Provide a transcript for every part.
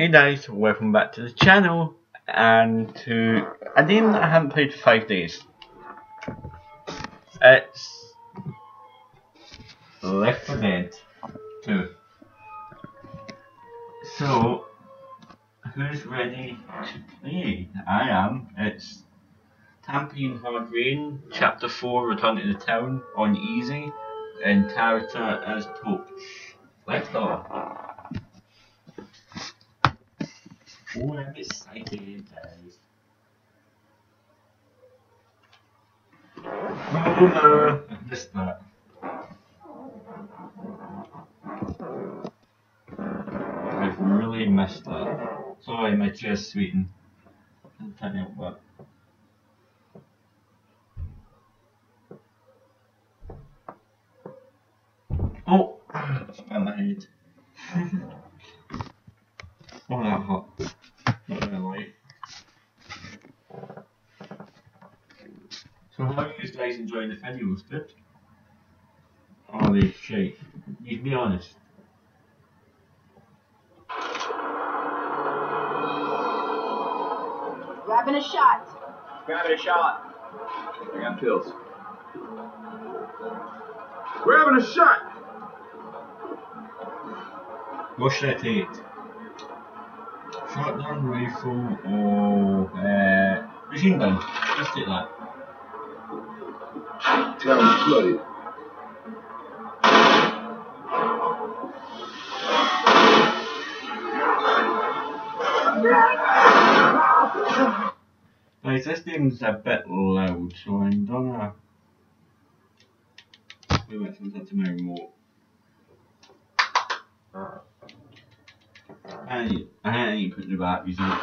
Hey guys, welcome back to the channel and to a game that I haven't played for 5 days. It's Left 4 Dead 2. So, who's ready to play? I am. It's Tampian Hard Rain, Chapter 4, Return to the Town on easy, and character as Pope. Let's go. Oh, I'm excited, guys. Oh no, I missed that. I've really missed that. Sorry, my chair's sweeting. I can't help that. Oh! It's on my head. Oh, that hot. Not really like. So, how are you guys enjoying the videos? Good? Are they shite? You can be honest. Grabbing a shot. Grabbing a shot. I got pills. Grabbing a shot. What should I take? Shotgun, rifle, or machine gun? Let's take that. Town flooded. Guys, this game's a bit loud, so I'm gonna move it something to my remote. I need to put the batteries in.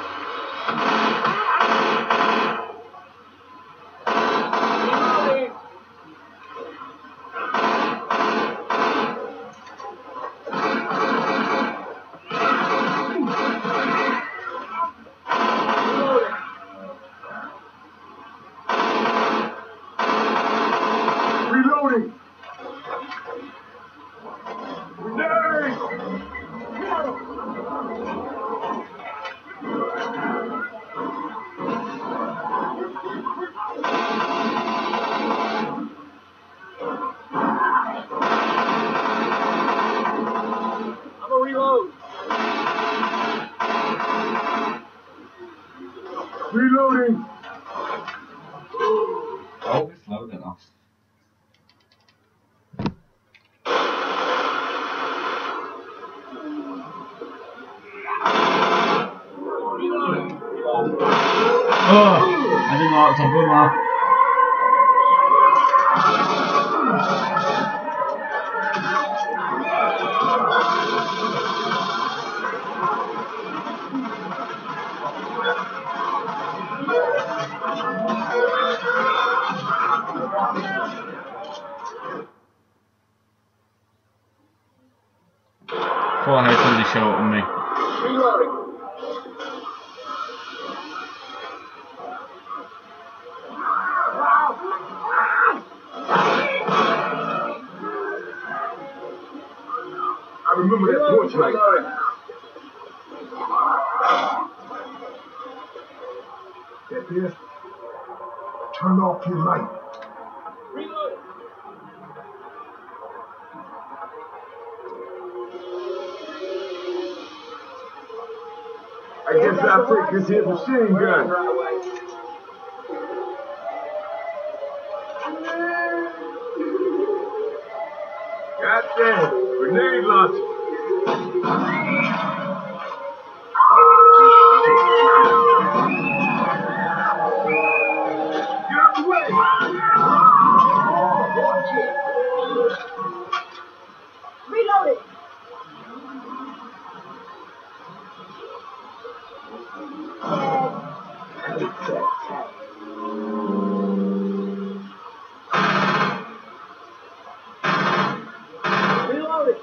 Reloading. I'm a reload. Reloading. Oh, it's loud enough. Oh, I didn't know it was a boomer. Thought I had somebody shout at me. Reloading. I remember that torch light. Get this. Turn off your light. Reload. I guess I'll take this here machine gun. Goddamn, grenade launcher. Get out the way! Reloading. Reloading!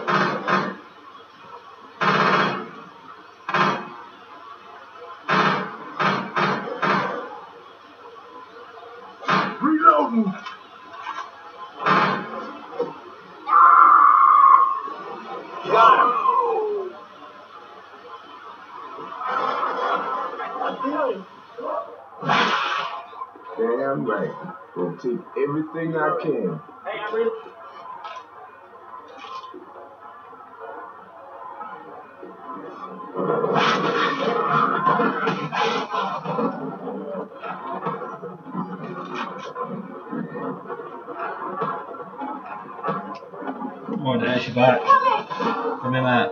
Reloading! Got him! Reloading. Damn right. Gonna take everything I can. Hey, I'm reloading. Come on, Dennis, you're back. Come here, Matt.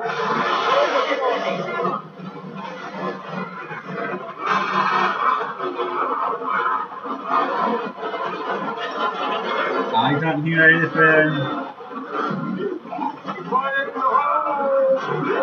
I can't hear anything. Fire in the hole!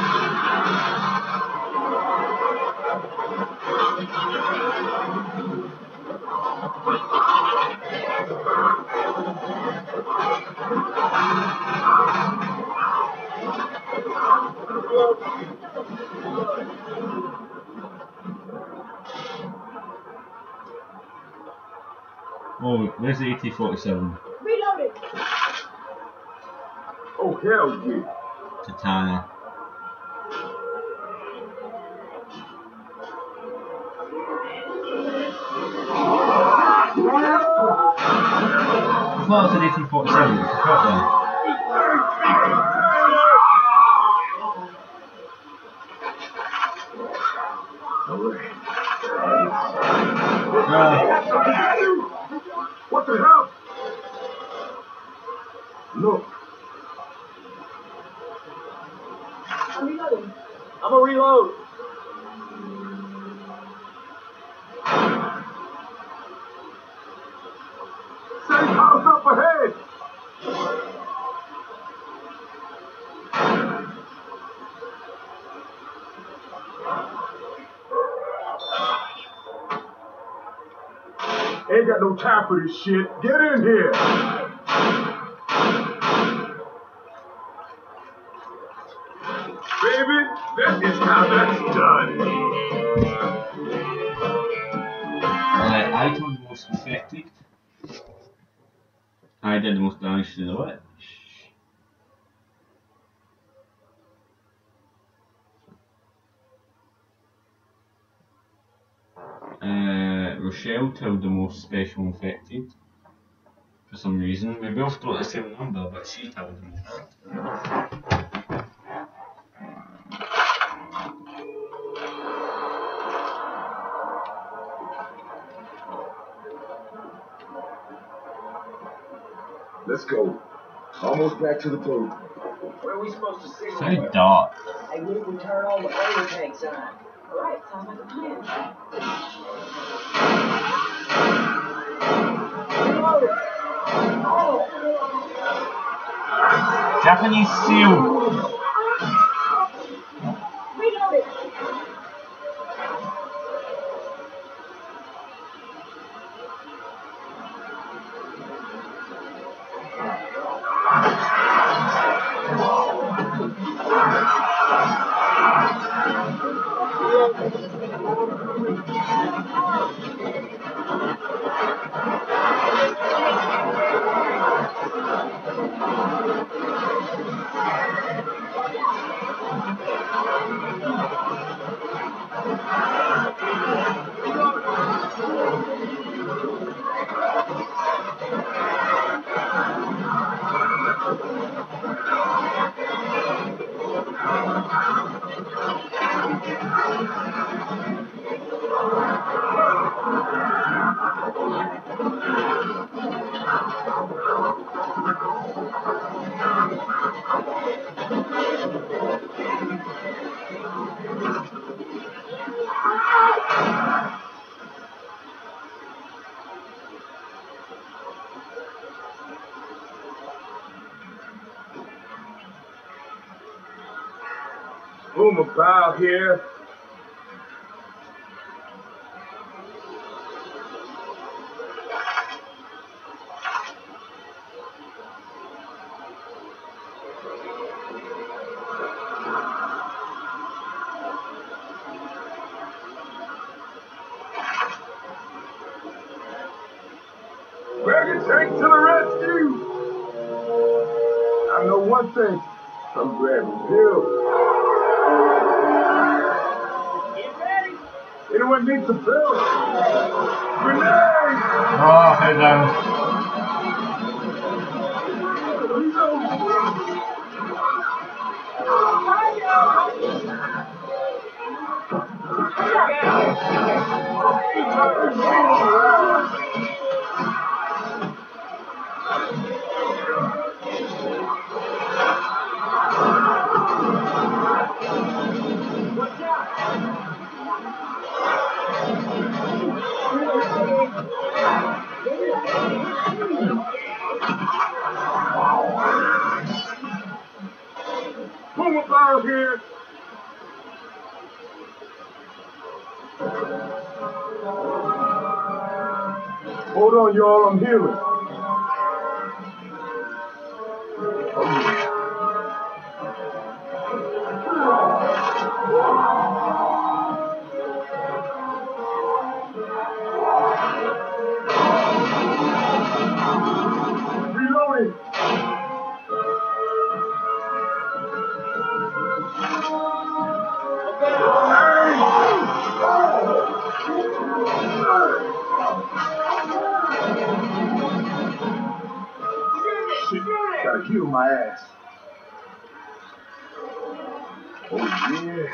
Oh, where's the AT-47? Reloading. Oh, hell yeah. Katana. I thought it was an AT-47, it's a shotgun. What the hell? Look. I'm reloading. I'm gonna reload. Safe house up ahead. Ain't got no time for this shit. Get in here. Baby, that is how that's done. I told the most infected. I did the most damage to the witch. Rochelle told the most special infected. For some reason. We both got the same number, but she told the most. Let's go. Almost back to the boat. Where are we supposed to signal? So dark. Hey, what if we turn all the oil tanks on? All right, sounds like a plan. Reloading. Japanese seal! Reloading. Boom about here. Wagon tank to the rescue! I know one thing. I'm grabbing Bill. Get ready. Anyone needs a bill? Grenade! Oh, head down. Puma Power here! Hold on, y'all, I'm healing. Reloading! Shit, gotta heal my ass. Oh yeah.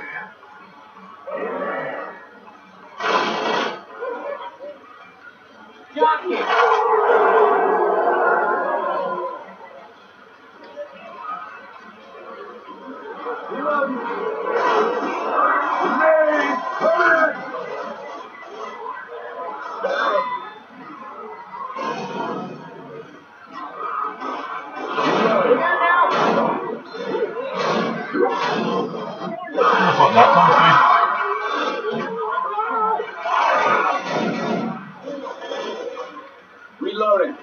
Grenade! Hurry! I thought that Reloading.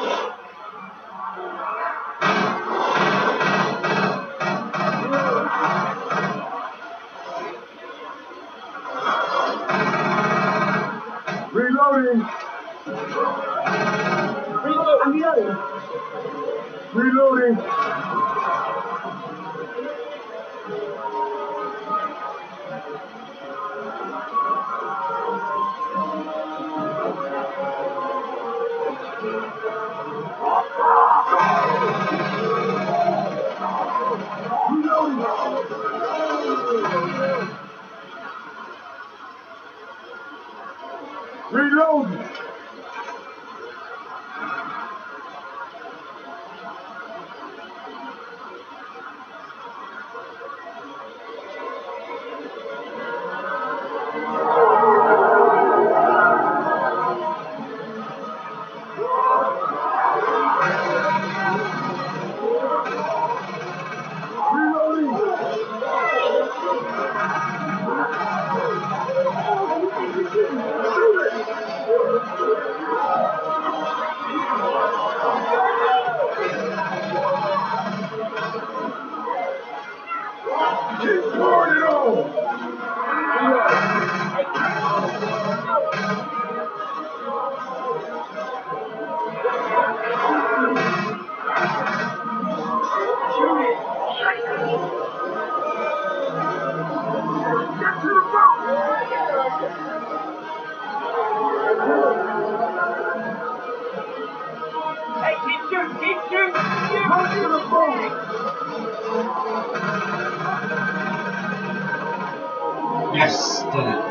Reloading! I'm reloading. Reloading! Reloading! Keep pouring it on! Get to the boat! Hey, keep shooting, keep shooting, keep Run to the boat! one. Yes, did it.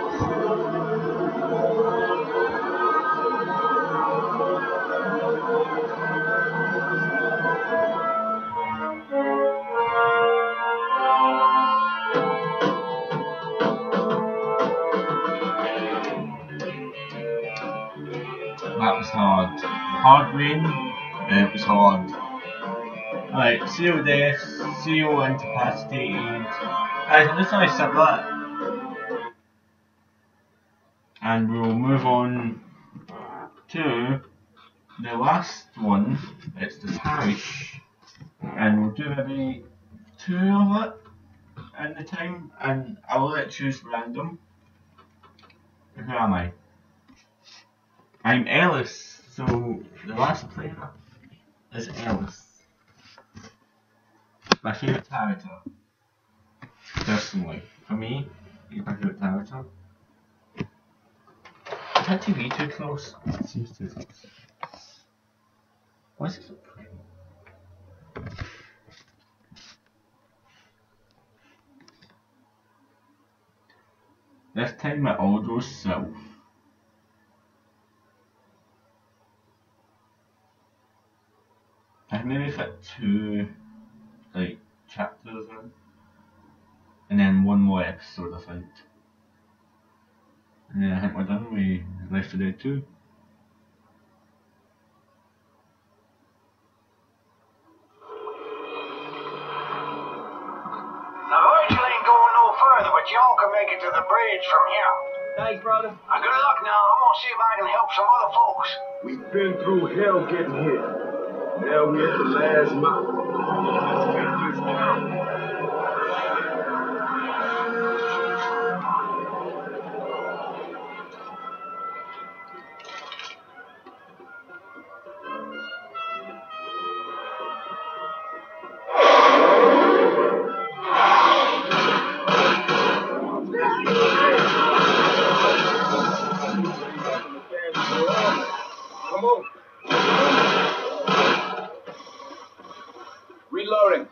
That was hard. Hard win. It was hard. Right, CO death, CO incapacitated. Guys, let's finish up that. And we'll move on to the last one. It's the parish. And we'll do maybe 2 of it in the time. And I will let you choose random. Who am I? I'm Ellis. So the last player is Ellis. My favourite character. Personally. For me, he's my favourite character. that TV too close? It seems too close. What's it? This time it all goes south. I maybe fit 2 like chapters in, and then 1 more episode I think. And then I think we're done with Left 4 Dead 2. Now Virgil ain't going no further, but y'all can make it to the bridge from here. Thanks, brother. Now good luck now. I'm gonna see if I can help some other folks. We've been through hell getting here. Now we're at the last mile. Let's get this down. Come on. Reloading.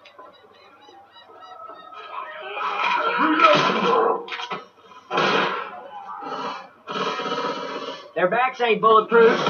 Their backs ain't bulletproof.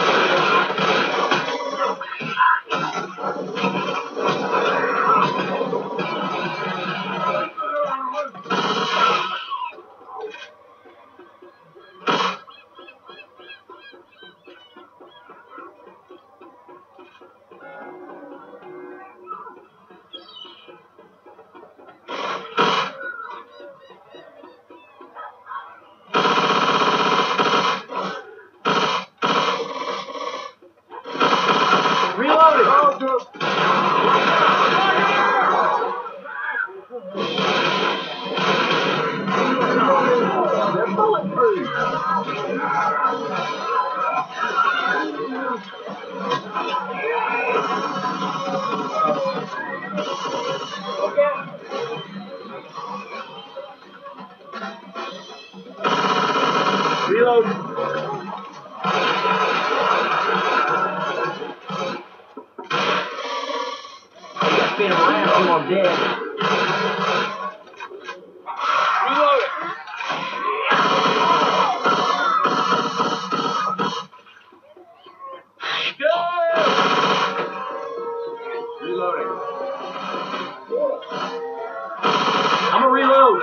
Reload. I spin around till I'm dead. Reload it. Reloading. I'm gonna reload.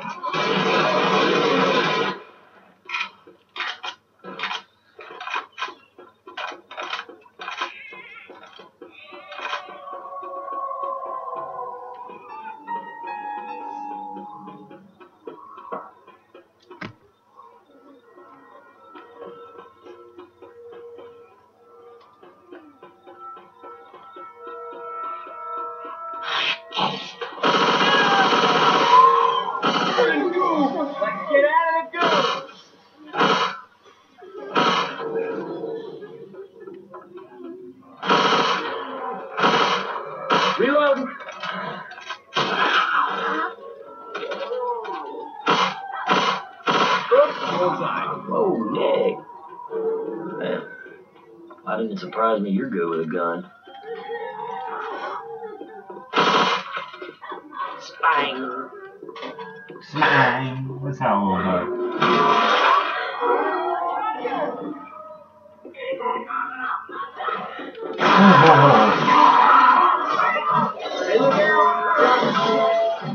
Let's get out of the goose. Reloading. Oh, Nick. Man, why didn't it surprise me you're good with a gun? Spang. Slang! What's that all about? Hey, look out.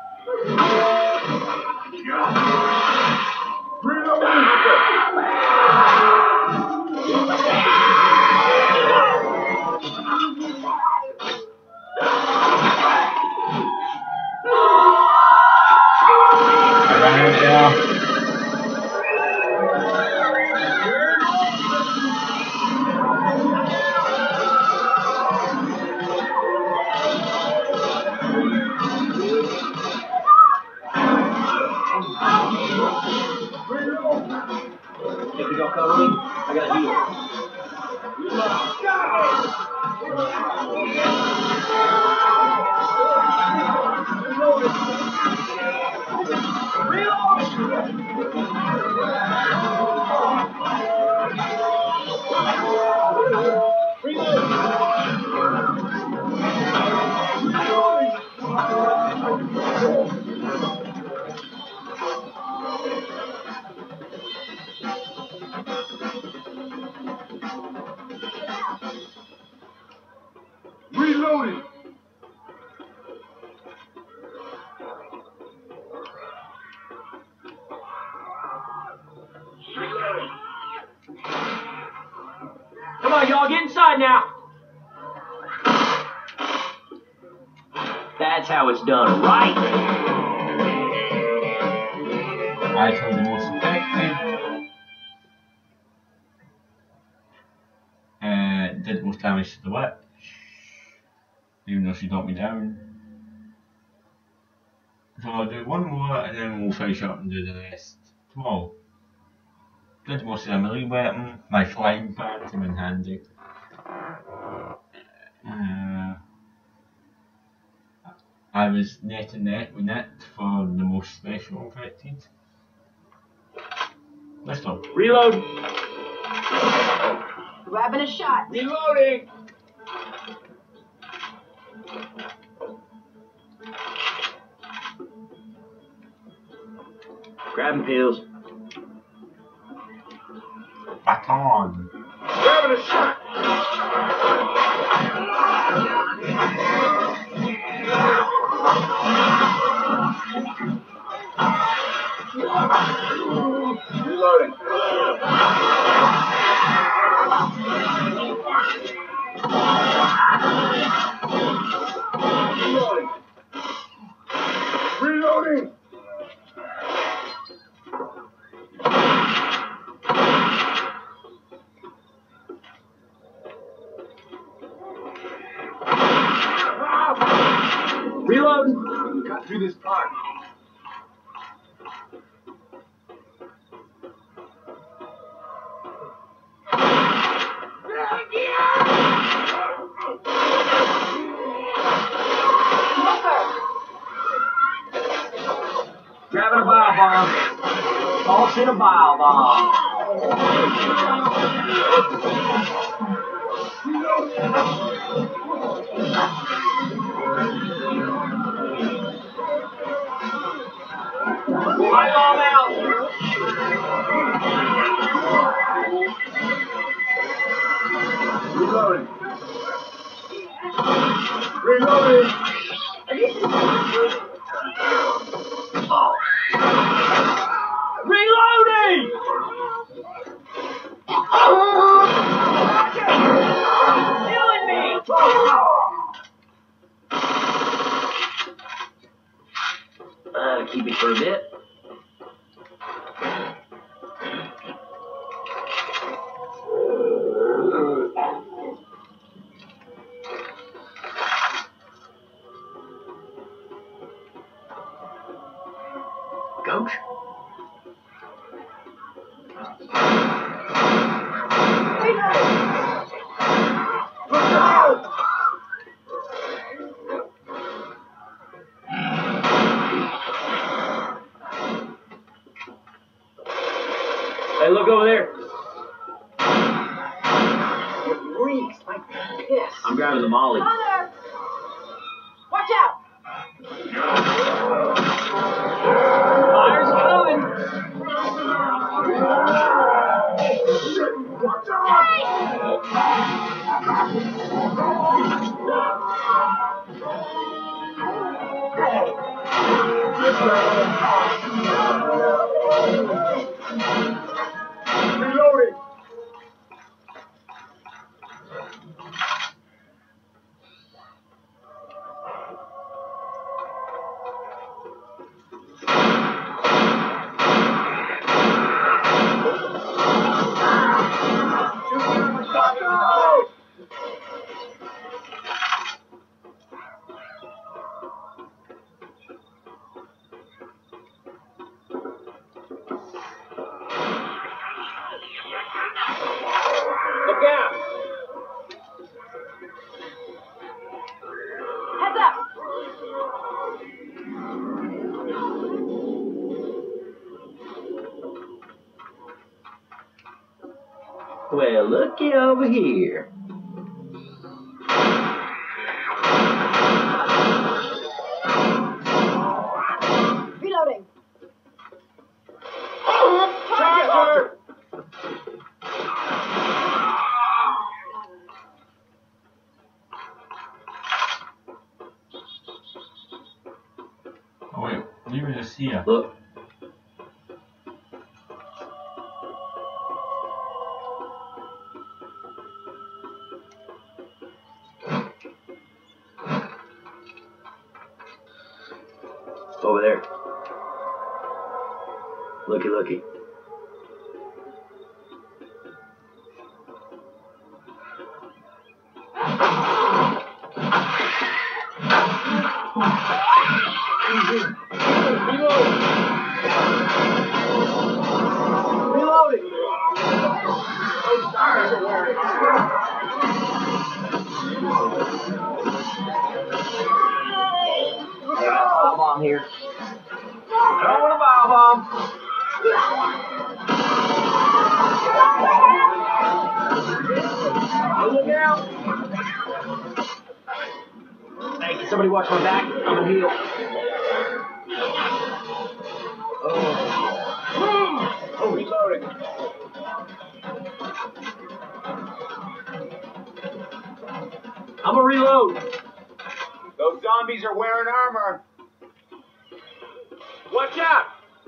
Around there. If you don't cover me, I gotta heal. line now. That's how it's done, right? I killed the most affected. Did most damage to the witch, even though she knocked me down. So I'll do one more and then we'll finish up and do the rest tomorrow. Did most of the melee weapon, my flying pan came in handy. I was neck and neck with it for the most special affected. Let's go. Reload. Grabbing a shot. Reloading. Grabbing pills. Baton. Grabbing a shot. Reloading. Reloading. Reloading. Got through this part. Grabbing a bile bomb. Tossing a bile bomb. Bile bomb out. Reloading. Reloading. Reloading. Killing me. Keep it for a bit. Coach? Hey, look over there. It reeks like piss. I'm grabbing the molly. Mother! Watch out! Fire's coming. Watch out! Reloading. Look out. Heads up! Well, looky over here. Reloading. Charger! Oh wait, we were just here. Look. there. Looky, looky. Reloading. Bomb on here. Throwing a bomb. Look out. Hey, can somebody watch my back? I'm gonna heal. Oh, reloading. I'm gonna reload. Those zombies are wearing armor. Watch out!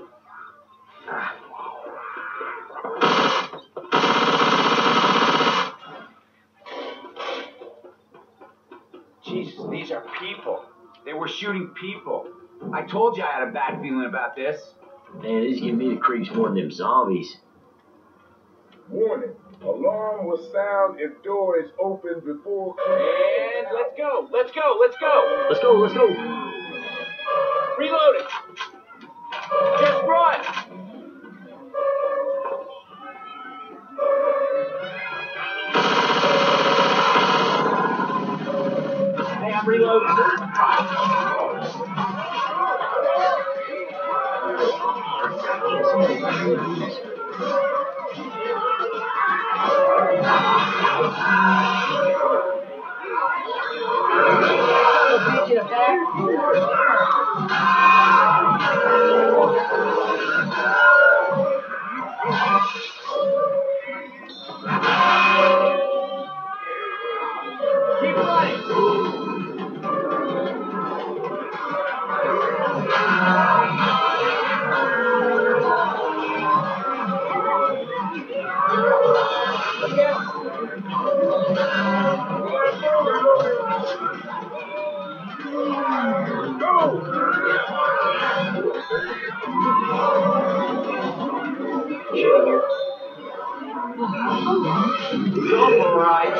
Jesus, these are people. They were shooting people. I told you I had a bad feeling about this. Man, this giving me the creeps more than them zombies. Warning. Alarm will sound if door is open before and let's go. Let's go. Let's go. Let's go, let's go. Reloading. Just run. Hey, I'm reloading. Bitch in the back. Keep running. All right.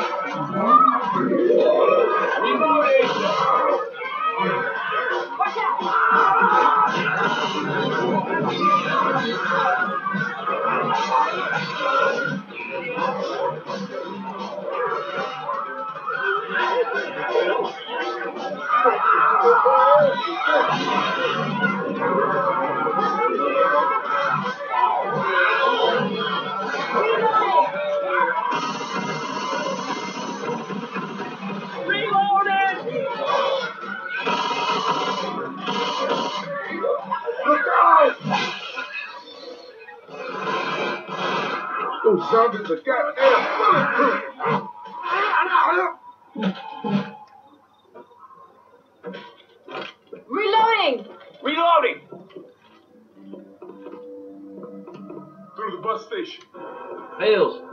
Watch out! Those zombies are goddamn. Reloading! Reloading. Through the bus station. Fails.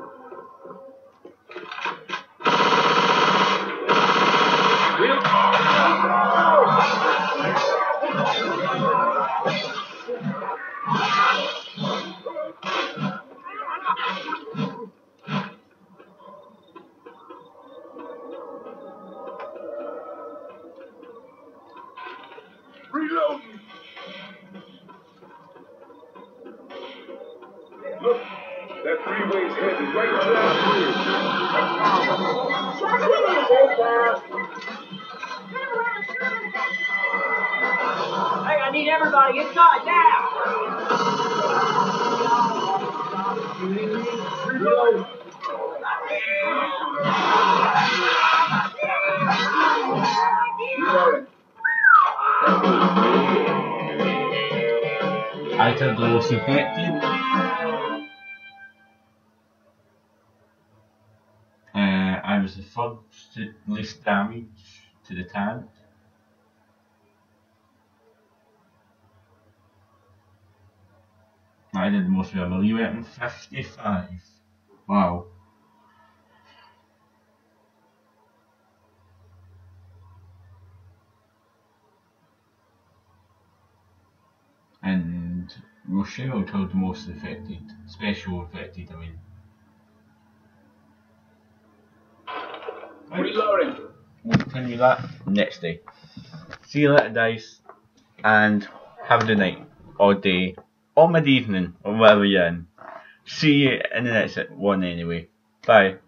Reloading. Look, that freeway's heading right to Hey, I need everybody inside now. Reload. Item those affected. I was the first least damage to the tank. I did the most with a melee weapon, 55. Wow. and Rochelle killed the most affected. Special affected, I mean. Right. Reloading. We'll continue that next day. See you later, guys, and have a good night, or day, or mid evening, or whatever you're in. See you in the next one anyway. Bye.